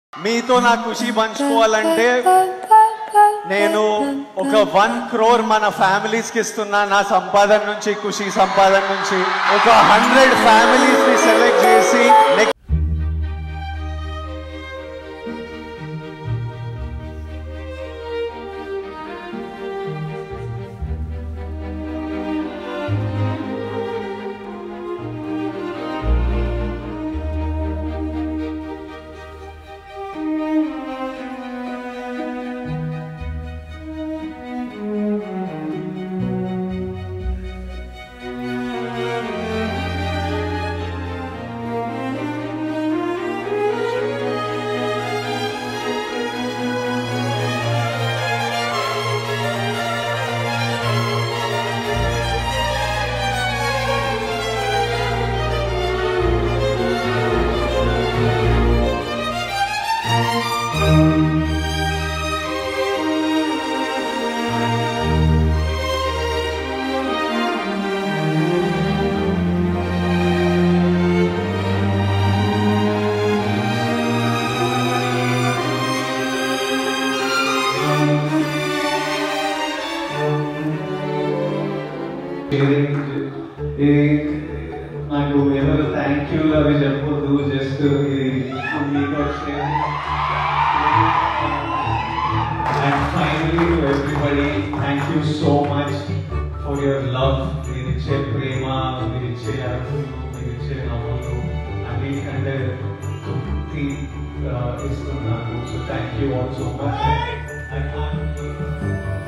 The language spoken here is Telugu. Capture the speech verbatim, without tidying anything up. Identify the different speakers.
Speaker 1: మీతో నా ఖుషి పంచుకోవాలంటే నేను ఒక వన్ క్రోర్ మన ఫ్యామిలీస్ కి ఇస్తున్నా. నా సంపాదన నుంచి, ఖుషి సంపాదన నుంచి ఒక హండ్రెడ్ ఫ్యామిలీస్ ని సెలెక్ట్ చేసి
Speaker 2: నాకు ఎవరు థ్యాంక్ యూ అవి చెప్పొద్దు, జస్ట్ మీతో share. And finally to everybody, thank you so much for your love. మీరు ఇచ్చే ప్రేమ, మీరు ఇచ్చే అరుపులు, మీరు ఇచ్చే నవ్వులు అన్నిటికంటే తృప్తి ఇస్తున్నాను. So thank you all so much.